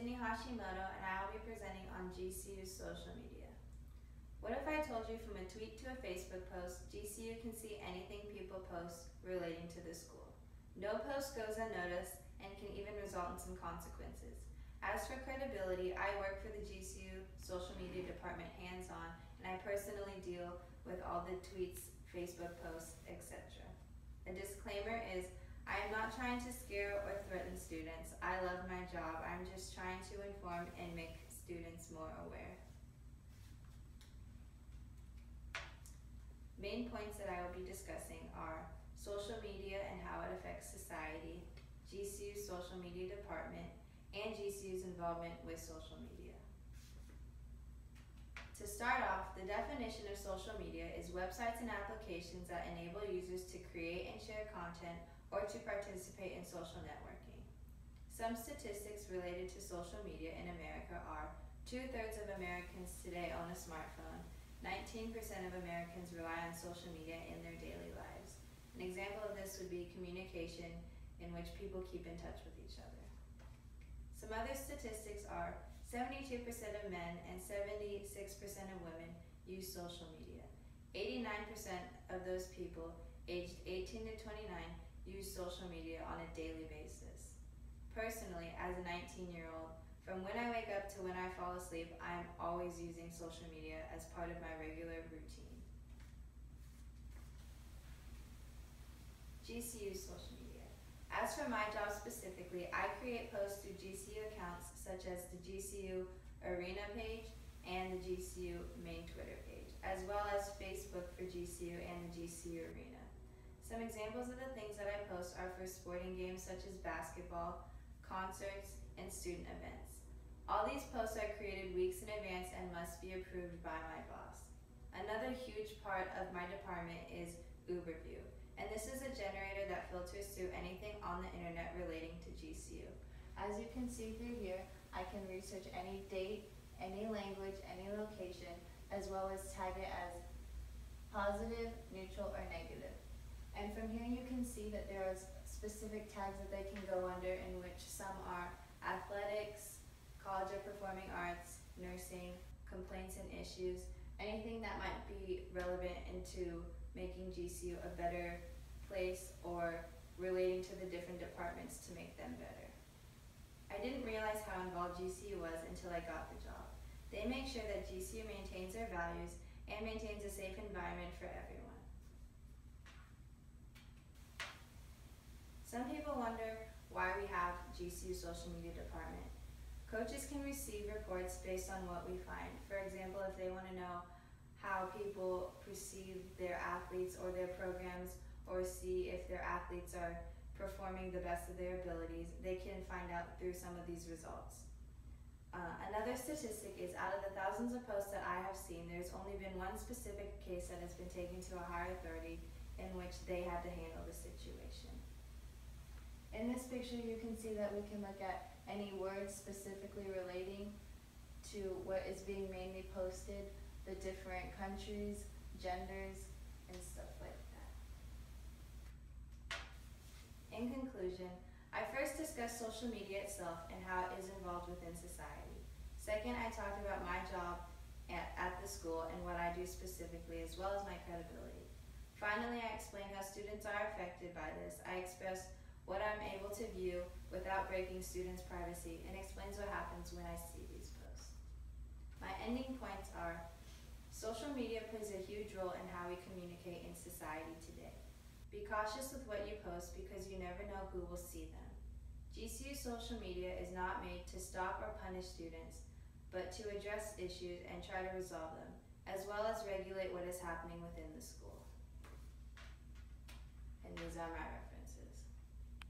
Sydney Hashimoto, and I will be presenting on GCU's social media. What if I told you from a tweet to a Facebook post, GCU can see anything people post relating to the school? No post goes unnoticed and can even result in some consequences. As for credibility, I work for the GCU social media department hands-on, and I personally deal with all the tweets, Facebook posts, etc. A disclaimer is, I am not trying to scare or threaten students. I love my job. I'm just trying to inform and make students more aware. Main points that I will be discussing are social media and how it affects society, GCU's social media department, and GCU's involvement with social media. To start off, the definition of social media is websites and applications that enable users to create and share content or to participate in social networking. Some statistics related to social media in America are 2/3 of Americans today own a smartphone, 19% of Americans rely on social media in their daily lives. An example of this would be communication, in which people keep in touch with each other. Some other statistics are 72% of men and 76% of women use social media. 89% of those people aged 18 to 29 use social media on a daily basis. Personally, as a 19-year-old, from when I wake up to when I fall asleep, I am always using social media as part of my regular routine. GCU social media. As for my job specifically, I create posts through GCU accounts such as the GCU Arena page and the GCU main Twitter page, as well as Facebook for GCU and the GCU Arena. Some examples of the things that I post are for sporting games such as basketball, concerts, and student events. All these posts are created weeks in advance and must be approved by my boss. Another huge part of my department is Uberview, and this is a generator that filters through anything on the internet relating to GCU. As you can see through here, I can research any date, any language, any location, as well as tag it as positive, neutral, or negative. And from here you can see that there are specific tags that they can go under, in which some are athletics, college of performing arts, nursing, complaints and issues, anything that might be relevant into making GCU a better place or relating to the different departments to make them better. I didn't realize how involved GCU was until I got the job. They make sure that GCU maintains their values and maintains a safe environment for everyone. Some people wonder why we have GCU social media department. Coaches can receive reports based on what we find. For example, if they want to know how people perceive their athletes or their programs, or see if their athletes are performing the best of their abilities, they can find out through some of these results. Another statistic is, out of the thousands of posts that I have seen, there's only been one specific case that has been taken to a higher authority in which they had to handle the situation. In this picture, you can see that we can look at any words specifically relating to what is being mainly posted, the different countries, genders, and stuff like that. In conclusion, I first discussed social media itself and how it is involved within society. Second, I talked about my job at the school and what I do specifically, as well as my credibility. Finally, I explained how students are affected by this. I expressed what I'm able to view without breaking students' privacy, and explains what happens when I see these posts. My ending points are, social media plays a huge role in how we communicate in society today. Be cautious with what you post because you never know who will see them. GCU social media is not made to stop or punish students, but to address issues and try to resolve them, as well as regulate what is happening within the school. And these are my references.